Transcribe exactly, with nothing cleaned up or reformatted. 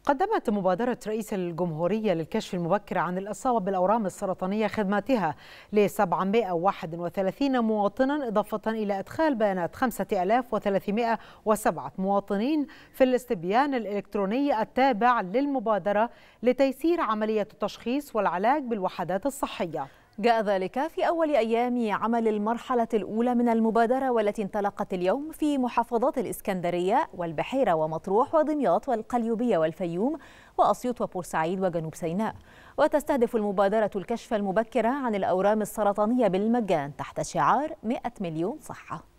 قدمت مبادرة رئيس الجمهورية للكشف المبكر عن الإصابة بالأورام السرطانية خدماتها ل سبعمائة وواحد وثلاثين مواطنا، إضافة إلى إدخال بيانات خمسة آلاف وثلاثمائة وسبعة مواطنين في الاستبيان الإلكتروني التابع للمبادرة لتيسير عملية التشخيص والعلاج بالوحدات الصحية. جاء ذلك في أول أيام عمل المرحلة الأولى من المبادرة، والتي انطلقت اليوم في محافظات الإسكندرية والبحيرة ومطروح ودمياط والقليوبية والفيوم وأسيوط وبورسعيد وجنوب سيناء. وتستهدف المبادرة الكشف المبكر عن الأورام السرطانية بالمجان تحت شعار مئة مليون صحة.